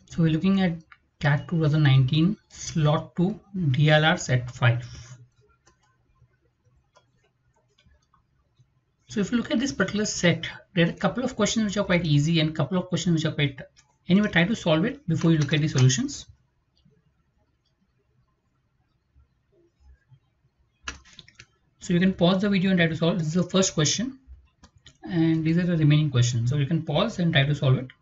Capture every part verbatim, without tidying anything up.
So we're looking at C A T twenty nineteen slot two D L R set five. So if you look at this particular set, there are a couple of questions which are quite easy and a couple of questions which are quite tough. Anyway, try to solve it before you look at the solutions. So you can pause the video and try to solve. This is the first question, and these are the remaining questions. So you can pause and try to solve it.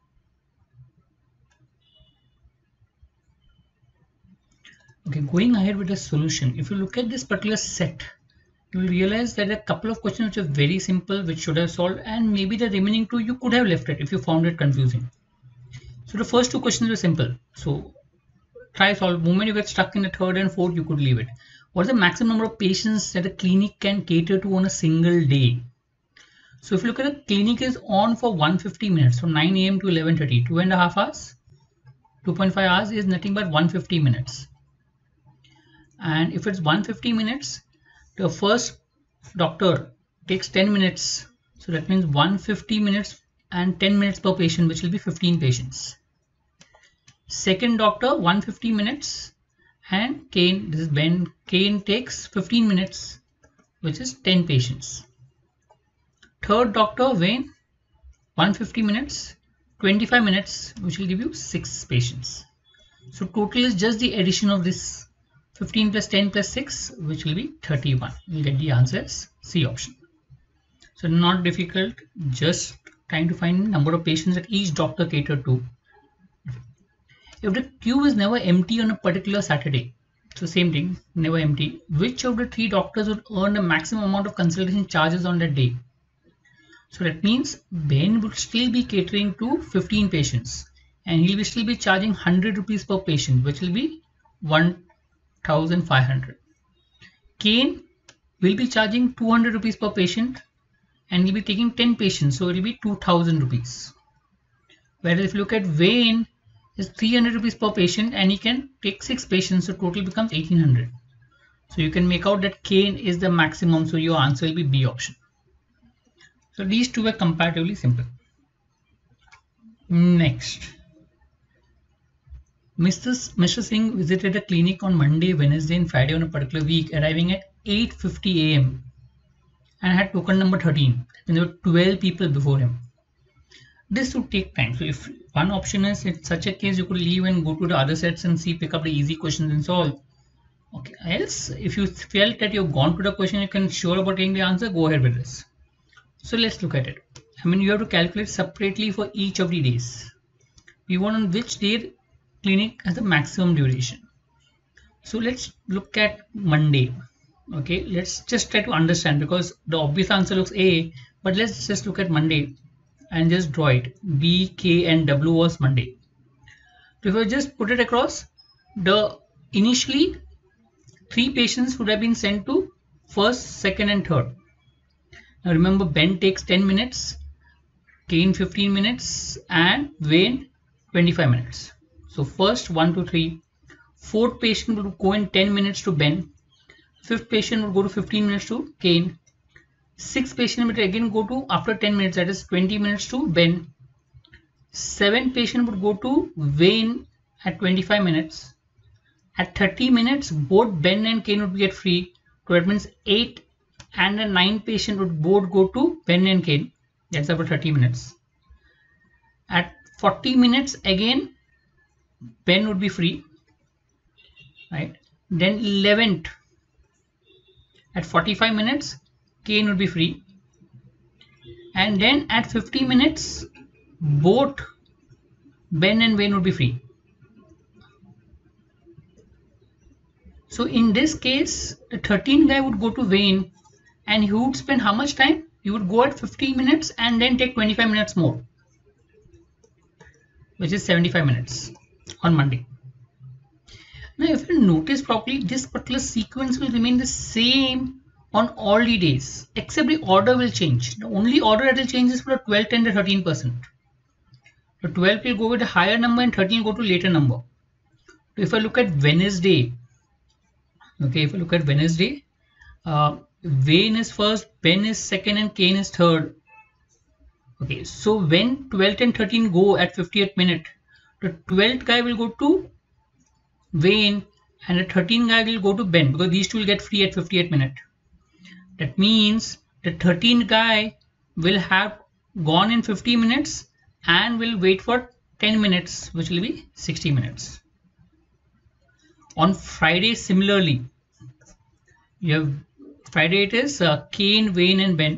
Okay, going ahead with the solution. If you look at this particular set, you will realize that there are a couple of questions which are very simple, which should have solved, and maybe the remaining two you could have left it if you found it confusing. So the first two questions were simple. So try solve. The moment you get stuck in the third and fourth, you could leave it. What is the maximum number of patients that a clinic can cater to on a single day? So if you look at a clinic is on for one hundred fifty minutes from nine A M to eleven thirty, two and a half hours, two point five hours is nothing but one hundred fifty minutes. And if it's one hundred fifty minutes, the first doctor takes ten minutes. So that means one hundred fifty minutes and ten minutes per patient, which will be fifteen patients. Second doctor, one hundred fifty minutes, and Kane, this is Ben, Kane takes fifteen minutes, which is ten patients. Third doctor, Wayne, one hundred fifty minutes, twenty-five minutes, which will give you six patients. So total is just the addition of this fifteen plus ten plus six, which will be thirty-one. You'll get the answer as C option. So not difficult, just trying to find number of patients that each doctor catered to. If the queue is never empty on a particular Saturday, so same thing, never empty, which of the three doctors would earn the maximum amount of consultation charges on that day? So that means Ben would still be catering to fifteen patients, and he will still be charging one hundred rupees per patient, which will be one thousand five hundred. Kane will be charging two hundred rupees per patient, and he'll be taking ten patients, so it will be two thousand rupees. Whereas if you look at Wayne, is three hundred rupees per patient, and he can take six patients, so total becomes eighteen hundred. So you can make out that Kane is the maximum, so your answer will be B option. So these two were comparatively simple. Next, Mister Mister Singh visited a clinic on Monday, Wednesday, and Friday on a particular week, arriving at eight fifty A M and had token number thirteen. And there were twelve people before him. This would take time. So if one option is in such a case, you could leave and go to the other sets and see, pick up the easy questions and solve. Okay. Else, if you felt that you've gone to the question, you can sure about getting the answer, go ahead with this. So let's look at it. I mean, you have to calculate separately for each of the days. We want on which day clinic has the maximum duration. So let's look at Monday. Okay, let's just try to understand, because the obvious answer looks A, but let's just look at Monday and just draw it. B, K, and W was Monday. So if I just put it across, the initially three patients would have been sent to first, second, and third. Now remember, Ben takes ten minutes, Kane fifteen minutes, and Wayne twenty-five minutes. So first one, two, three. Fourth patient would go in ten minutes to Ben. Fifth patient would go to fifteen minutes to Kane. Sixth patient would again go to after ten minutes, that is twenty minutes to Ben. Seventh patient would go to Wayne at twenty-five minutes. At thirty minutes, both Ben and Kane would get free. So that means eight and a nine patient would both go to Ben and Kane. That's about thirty minutes. At forty minutes, again, Ben would be free. Right? Then eleventh, at forty-five minutes, Kane would be free. And then at fifty minutes, both Ben and Wayne would be free. So in this case, the thirteenth guy would go to Wayne, and he would spend how much time? He would go at fifty minutes and then take twenty-five minutes more, which is seventy-five minutes on Monday. Now, if you notice properly, this particular sequence will remain the same on all the days, except the order will change. The only order that will change is for the twelfth and the thirteen percent. The twelve will go with a higher number and thirteen will go to later number. So if I look at Wednesday, okay, if I look at Wednesday, uh, Wayne is first, Ben is second, and Kane is third. Okay, so when twelfth and thirteen go at fiftieth minute, the twelfth guy will go to Wayne and the thirteenth guy will go to Ben, because these two will get free at fifty-eight minutes. That means the thirteenth guy will have gone in fifty minutes and will wait for ten minutes, which will be sixty minutes. On Friday, similarly, you have Friday it is uh, Kane, Wayne and Ben.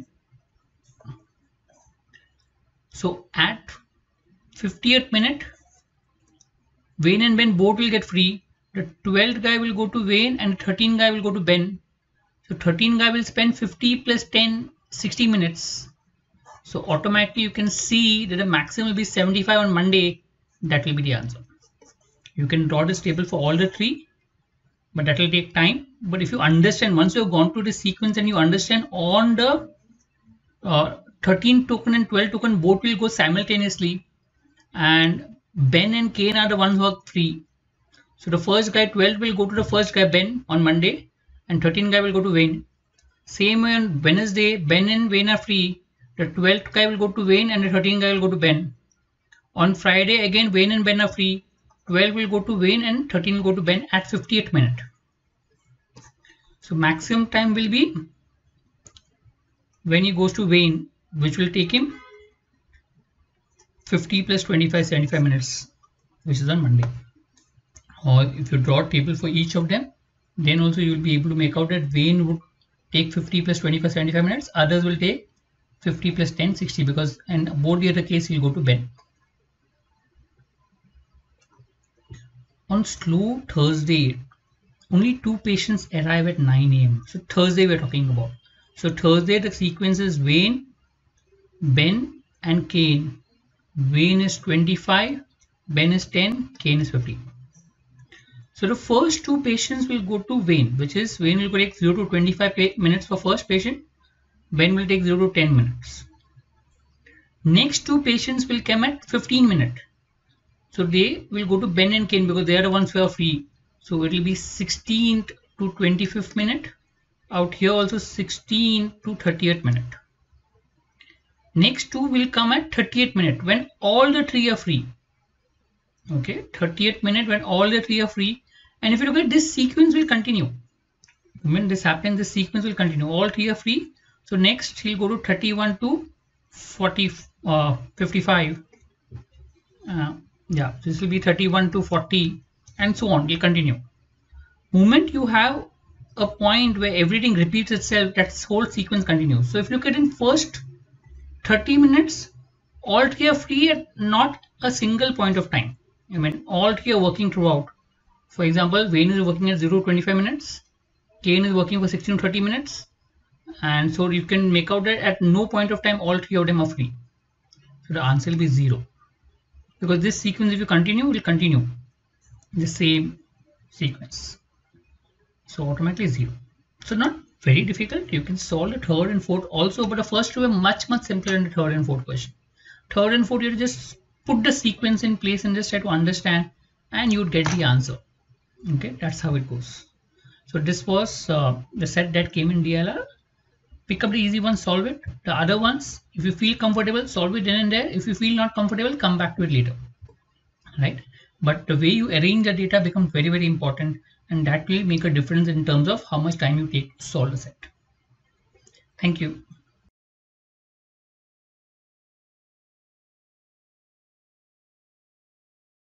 So at fiftieth minute, Wayne and Ben both will get free. The twelfth guy will go to Wayne and the thirteenth guy will go to Ben. So thirteenth guy will spend fifty plus ten, sixty minutes. So automatically you can see that the maximum will be seventy-five on Monday. That will be the answer. You can draw this table for all the three, but that will take time. But if you understand, once you have gone through the sequence and you understand on the uh, thirteen token and twelve token, both will go simultaneously, and Ben and Kane are the ones who are free. So the first guy twelve will go to the first guy Ben on Monday, and thirteen guy will go to Wayne. Same way on Wednesday, Ben and Wayne are free. The twelfth guy will go to Wayne and the thirteenth guy will go to Ben. On Friday again, Wayne and Ben are free. twelve will go to Wayne and thirteen will go to Ben at fiftieth minute. So maximum time will be when he goes to Wayne, which will take him fifty plus twenty-five, seventy-five minutes, which is on Monday. Or if you draw a table for each of them, then also you will be able to make out that Wayne would take fifty plus twenty-five, seventy-five minutes. Others will take fifty plus ten, sixty, because and both the other case will go to Ben. On slow Thursday, only two patients arrive at nine A M So Thursday we're talking about. So Thursday the sequence is Wayne, Ben and Kane. Wayne is twenty-five, Ben is ten, Kane is fifty. So the first two patients will go to Wayne, which is Wayne will take zero to twenty-five minutes for first patient. Ben will take zero to ten minutes. Next two patients will come at fifteen minutes. So they will go to Ben and Kane because they are the ones who are free. So it will be sixteenth to twenty-fifth minute. Out here also sixteenth to thirtieth minute. Next two will come at thirtieth minute when all the three are free. Okay, thirtieth minute when all the three are free. And if you look at this sequence will continue. When this happens, this sequence will continue. All three are free. So next he'll go to thirty-one to forty, uh, fifty-five. Uh, yeah, this will be thirty-one to forty and so on. Will continue. Moment you have a point where everything repeats itself, that whole sequence continues. So if you look at in first thirty minutes, all three are free at not a single point of time. I mean, all three are working throughout. For example, Wayne is working at zero to twenty-five minutes. Kane is working for sixteen to thirty minutes. And so you can make out that at no point of time, all three of them are free. So the answer will be zero. Because this sequence, if you continue, will continue the same sequence. So automatically zero. So not very difficult. You can solve the third and fourth also, but the first two are much, much simpler than the third and fourth question. Third and fourth, you just put the sequence in place and just try to understand and you would get the answer. Okay, that's how it goes. So this was uh, the set that came in D L R. Pick up the easy ones, solve it. The other ones, if you feel comfortable, solve it then and there. If you feel not comfortable, come back to it later. Right? But the way you arrange the data becomes very, very important, and that will make a difference in terms of how much time you take to solve the set. Thank you.